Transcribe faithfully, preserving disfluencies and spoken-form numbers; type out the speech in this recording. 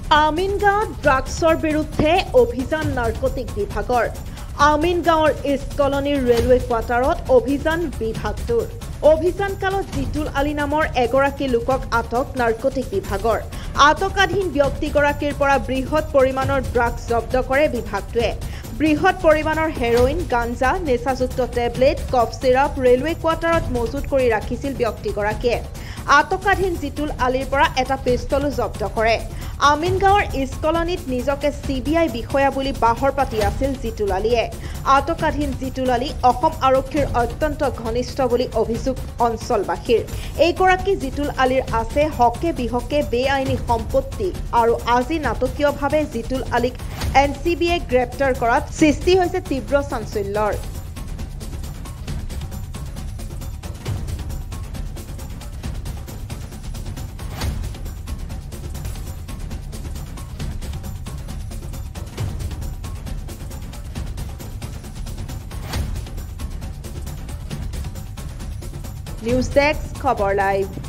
আমিনগাঁৱত ড্ৰাগছৰ বিৰুদ্ধে অভিযান নাৰ্কটিক বিভাগৰ আমিনগাঁৱৰ ইষ্ট কলনীৰ ৰেলৱে কোৱাৰ্টাৰত অভিযান বিভাগটোৰ অভিযানকালত জিতুল আলী নামৰ এগৰাকী লোকক আটক নাৰ্কটিক বিভাগৰ আটকাধীন ব্যক্তিগৰাকীৰ পৰা বৃহৎ পৰিমাণৰ ড্ৰাগছ জব্দ কৰে বিভাগটোৱে বৃহৎ পৰিমাণৰ হেৰোইন গাঞ্জা নেশাযুক্ত টেবলেট কফ সিৰাপ ৰেলৱে কোৱাৰ্টাৰত মজুত কৰি ৰাখিছিল ব্যক্তিগৰাকীয়ে আটকাধীন জিতুল আলীৰ পৰা এটা পিস্তলো জব্দ কৰে আমিনগাঁৱৰ ইষ্ট কলনীত নিজকে চিবিআই বিষয়া বুলি বাহৰ পাতি আছিল জিতুল আলীয়ে আটকাধীন জিতুল আলী অসম আৰক্ষীৰ অত্যন্ত ঘনিষ্ঠ বুলি অভিযোগ অঞ্চলবাসীৰ এইগৰাকী জিতুল আলীৰ আছে হকে বিহকে বেআইনী সম্পত্তি আৰু আজি নাটকীয়ভাৱে জিতুল আলীক এনচিবিয়ে গ্ৰেপ্তাৰ কৰাত সৃষ্টি হৈছে তীব্ৰ চাঞ্চল্যৰ News Desk, Khobor Live.